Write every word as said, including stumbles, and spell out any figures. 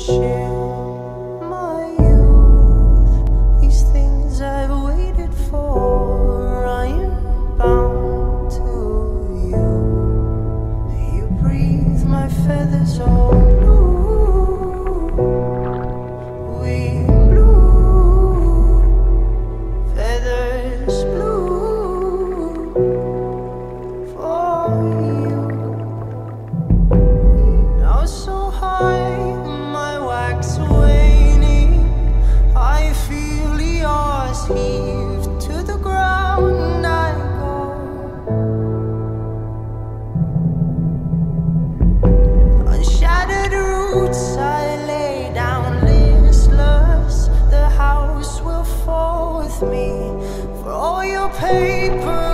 share my youth, these things I've waited for. I am bound to you. You breathe my feathers all blue. We blue, feathers blue for you. Now so high, my wax waning, I feel yours heave to the ground. I go on shattered roots, I lay down listless. The house will fall with me for all your paper